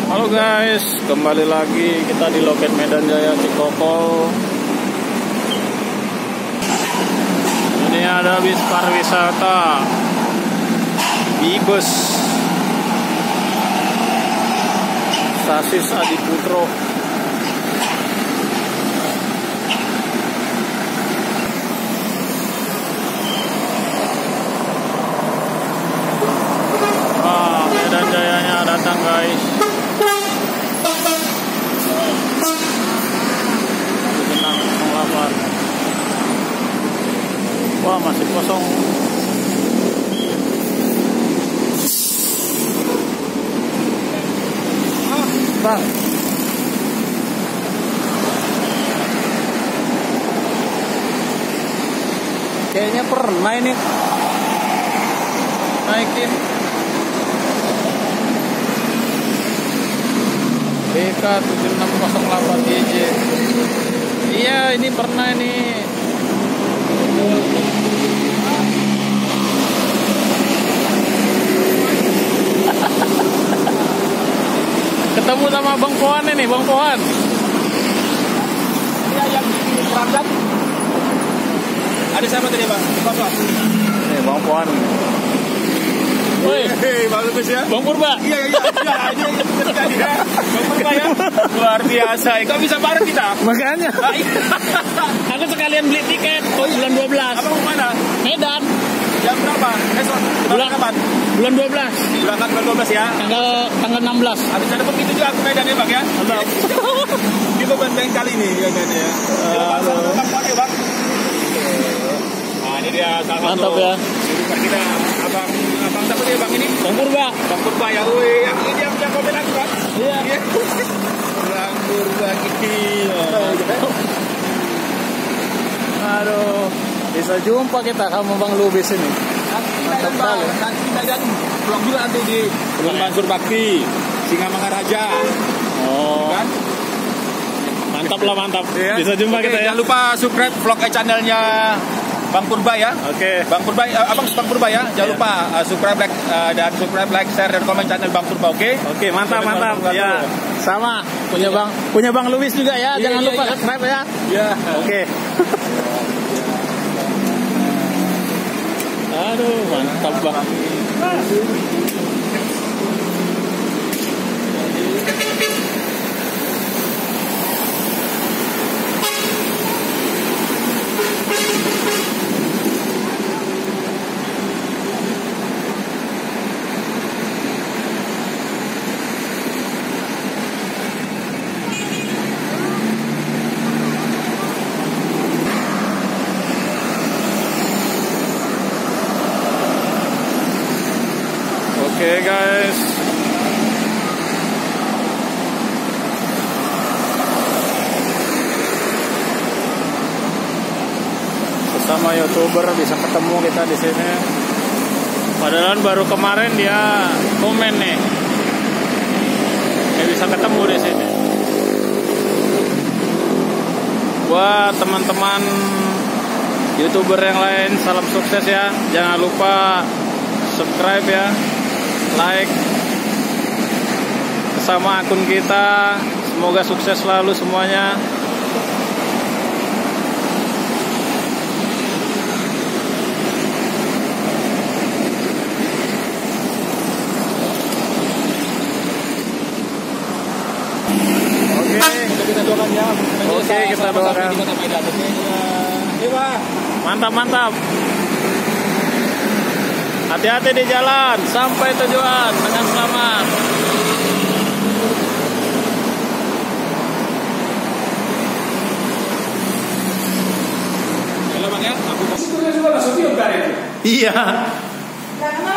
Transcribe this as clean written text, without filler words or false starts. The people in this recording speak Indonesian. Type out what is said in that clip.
Halo guys, kembali lagi kita di loket Medan Jaya Cikokol. Ini ada bis pariwisata Bibes Sasis Adiputro. Medan Jayanya datang guys. Wah, masih kosong. Bang, kayaknya pernah ini naikin BK 7608 DJ. Iya, ini pernah ini. Ketemu sama Bang Pohan ini, Bang Pohan. Iya, yang berangkat. Ada siapa tadi, Bang? Bapak. Nih, Bang Pohan. Woi, bagus ya. Bang Purba. Iya. Bang Purba ya. Luar biasa. Kok bisa bareng kita? Makanya. Aku sekalian beli tiket. Bulan 12. Abang mau mana? Medan. Jam berapa? Besok. Bulan kapan? Bulan 12. Berangkat bulan 12 ya. Tanggal 16. Habis ada begitu juga ke Medan ya, Bang ya. Kita benteng kali ini ya, Bang ya. Halo. Bang. Nah, ini dia salah satu. Mantap ya. Kita abang siapa dia Bang ini? Bang Purba. Bang Purba ya. Woi, yang ini yang komen aku, Bang. Iya. Bang Purba gila. Aduh, bisa jumpa kita sama Bang Lubis ini. Mantap sekali. Nanti kita lihat vlog juga nanti di Bang Mansur Bakti, Singamangaraja. Oh. Kan? Mantap lah, mantap. Ya. Bisa jumpa Oke, kita ya. jangan lupa subscribe vlog channelnya Bang Purba ya. Oke. Bang Purba, Bang Purba ya. Jangan lupa subscribe, like, share dan komen channel Bang Purba, oke? Oke, mantap. Ya. Sama punya Bang Lubis juga ya. Iya, Jangan lupa iya. subscribe ya. Ya. Oke. Aduh, mantap banget. Oke guys, sesama YouTuber bisa ketemu kita di sini. Padahal baru kemarin dia komen nih, bisa ketemu di sini. Buat teman-teman YouTuber yang lain, salam sukses ya. Jangan lupa subscribe ya, like sama akun kita. Semoga sukses selalu semuanya. Kita doakan ya. Oke, kita doakan. Mantap. Hati-hati di jalan, sampai tujuan dengan selamat. Halo Bang ya, aku juga langsung itu. Iya.